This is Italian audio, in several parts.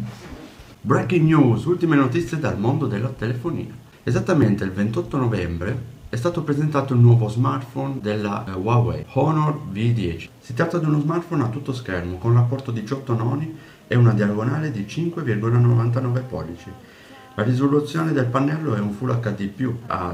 Breaking news, ultime notizie dal mondo della telefonia. Esattamente il 28 novembre è stato presentato il nuovo smartphone della Huawei, Honor V10. Si tratta di uno smartphone a tutto schermo con rapporto 18 noni e una diagonale di 5,99 pollici. La risoluzione del pannello è un Full HD+, a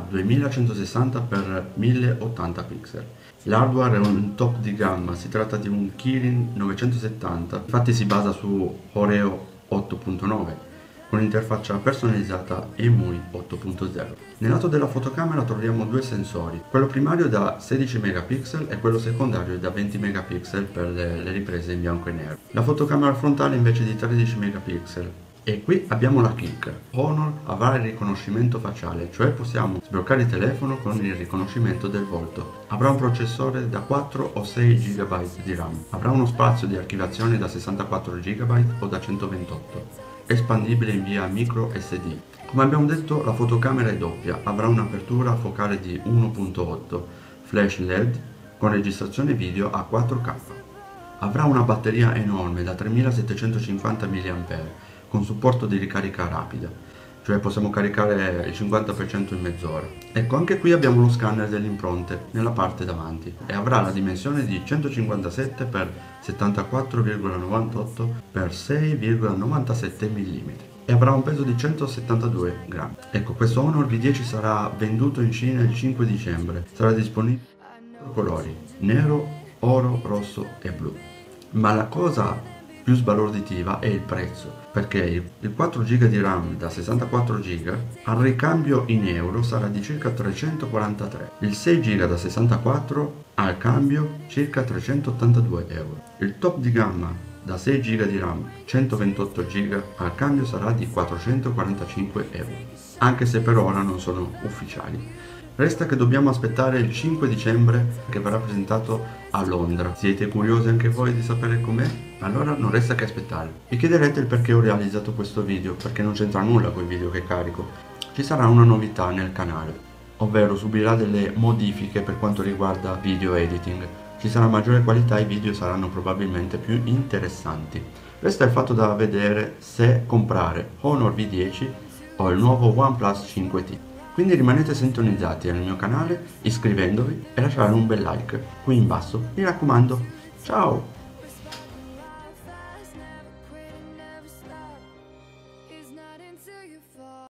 2160x1080 pixel. L'hardware è un top di gamma, si tratta di un Kirin 970, infatti si basa su Oreo 8.9 con interfaccia personalizzata EMUI 8.0. Nel lato della fotocamera troviamo due sensori, quello primario da 16 megapixel e quello secondario da 20 megapixel per le riprese in bianco e nero. La fotocamera frontale invece di 13 megapixel. E qui abbiamo la kick. Honor avrà il riconoscimento facciale, cioè possiamo sbloccare il telefono con il riconoscimento del volto. Avrà un processore da 4 o 6 GB di RAM. Avrà uno spazio di archiviazione da 64 GB o da 128, espandibile in via micro SD. Come abbiamo detto, la fotocamera è doppia, avrà un'apertura focale di 1.8, flash LED con registrazione video a 4K. Avrà una batteria enorme da 3750 mAh con supporto di ricarica rapida, cioè possiamo caricare il 50% in mezz'ora. Ecco, anche qui abbiamo lo scanner delle impronte nella parte davanti e avrà la dimensione di 157x74,98x6,97 mm e avrà un peso di 172 grammi. Ecco, questo Honor V10 sarà venduto in Cina il 5 dicembre, sarà disponibile in 4 colori, nero, oro, rosso e blu. Ma la cosa più sbalorditiva è il prezzo, perché il 4 GB di RAM da 64 GB al ricambio in euro sarà di circa 343, il 6 GB da 64 al cambio circa 382 euro. Il top di gamma da 6 GB di RAM 128 GB al cambio sarà di 445 euro, anche se per ora non sono ufficiali. Resta che dobbiamo aspettare il 5 dicembre che verrà presentato a Londra. Siete curiosi anche voi di sapere com'è? Allora non resta che aspettare. Vi chiederete il perché ho realizzato questo video, perché non c'entra nulla con i video che carico. Ci sarà una novità nel canale, ovvero subirà delle modifiche per quanto riguarda video editing. Ci sarà maggiore qualità e i video saranno probabilmente più interessanti. Resta il fatto da vedere se comprare Honor V10 o il nuovo OnePlus 5T. Quindi rimanete sintonizzati al mio canale iscrivendovi e lasciare un bel like qui in basso, mi raccomando. Ciao!